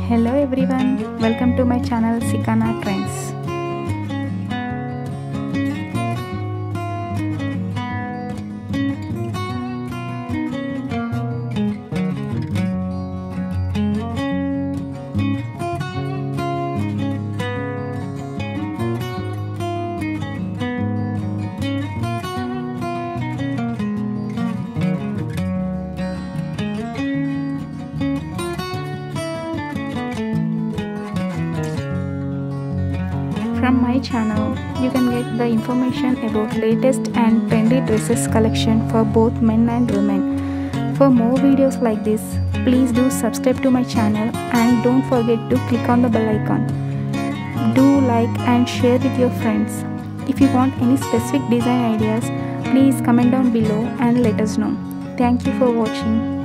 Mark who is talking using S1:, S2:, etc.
S1: Hello everyone, welcome to my channel Sikanatrends. From my channel, you can get the information about latest and trendy dresses collection for both men and women. For more videos like this, please do subscribe to my channel and don't forget to click on the bell icon. Do like and share with your friends. If you want any specific design ideas, please comment down below and let us know. Thank you for watching.